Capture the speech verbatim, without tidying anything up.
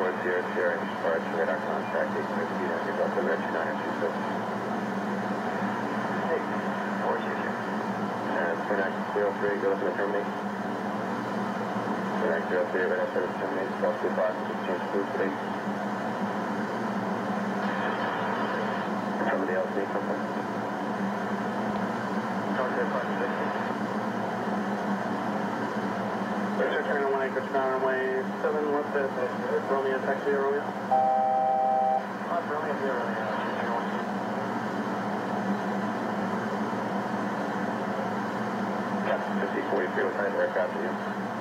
four zero zero, departure radar contact, eight hundred feet under Delta Retro nine two six. Hey, four zero zero. And four nine zero three, go to the terminate. four nine zero three, radar service terminate, Delta two five, exchange food, please. Somebody else need something? Delta five sixty. Turn on one acre, down runway seven, what's this? Romeo, taxi, Romeo? Uh, Romeo, zero, Romeo. Yeah, fifty forty-three, what kind of aircraft are you?